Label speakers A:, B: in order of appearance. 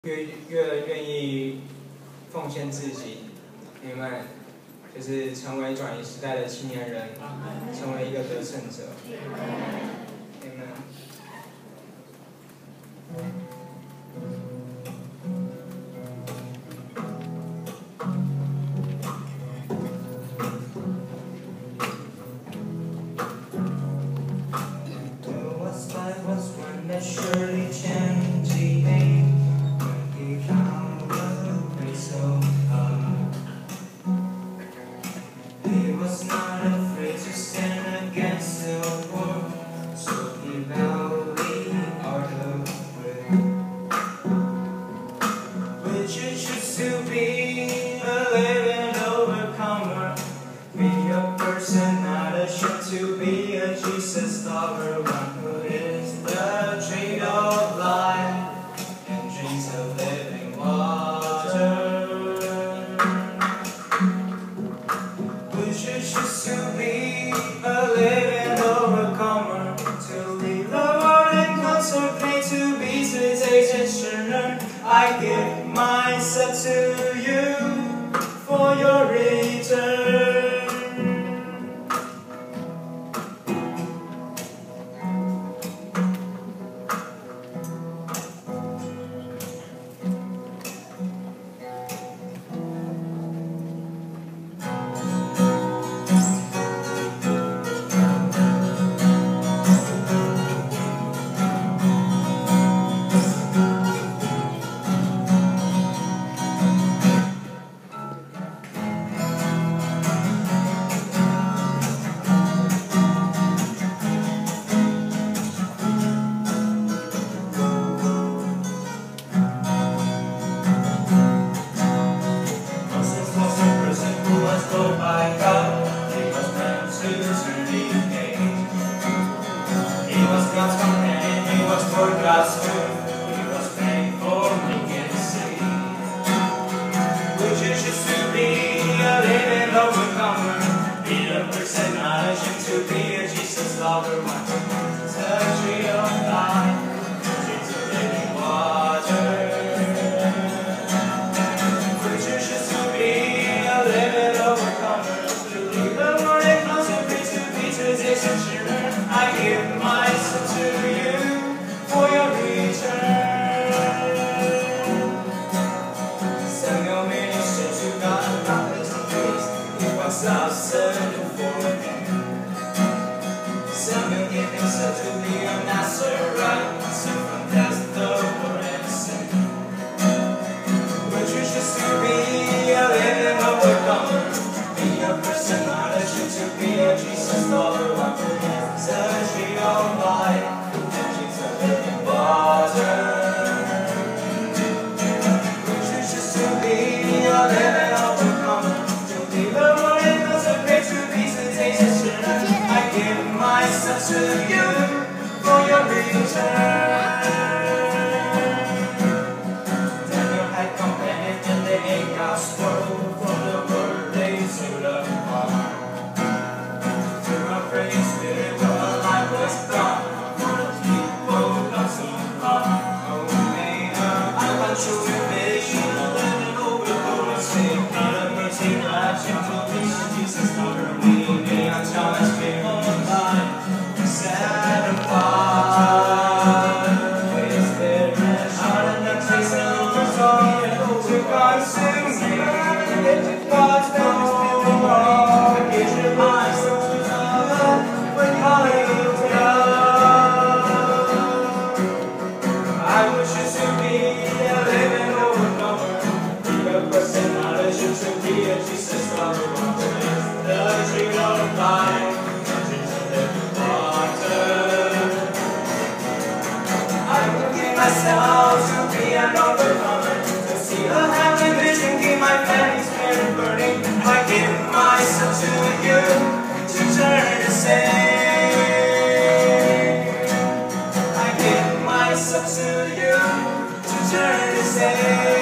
A: 越愿意奉献自己，你们就是成为转移时代的青年人，成为一个得胜者。Amen。
B: Surely change when he found the way so hard. He was not afraid to stand against the world, so he bowed the art of will. Would you choose to be a living overcomer? Be a person not ashamed to be a Jesus lover, one who is the tree of life and drinks of living water. Would you choose to be a living overcomer, to leave the world and consecrate to be today's instrument? I give myself to you for your return. God's companion, he was for God's truth, he was praying for me and see. Would you choose to be a living overcomer? Be a person not ashamed to be a Jesus lover, one who is the tree of life, drinks of living water. Would you choose to be a living overcomer? To leave the world and consecrate to be today's instrument? I give myself to you for your return. Samuel ministered to God, prophets and priests. He was out searching for him. Samuel gave himself to be a Nazarite, so from death the Lord and sin. Would you choose to be a living overcomer? Be a person not ashamed to be a Jesus lover, one who is the tree of life and drinks of living water. Would you choose to be a living overcomer? To leave the world and consecrate to be today's instrument? I give myself to you for your return. Daniel had companion and they ate God's word. From the word they stood apart. Through my praying spirit, where my life was gone. For the people got so far. Oh, may I want you to vision a living overcomer. Say, not a mercy, life, to be Jesus, lover, we may not tell us we're alive. Set apart. Is there not enough taste of the song to consume me? To God's promise to walk. Give your myself to love. We're calling you to love. I wish you to be a living overcomer. Be a person not ashamed to be a Jesus lover. One who is the tree of life and drinks of living water. I will give myself to be an overcomer, to see a heavenly vision, keep my family spirit burning. I give myself to you to turn the same. I give myself to you to turn the same.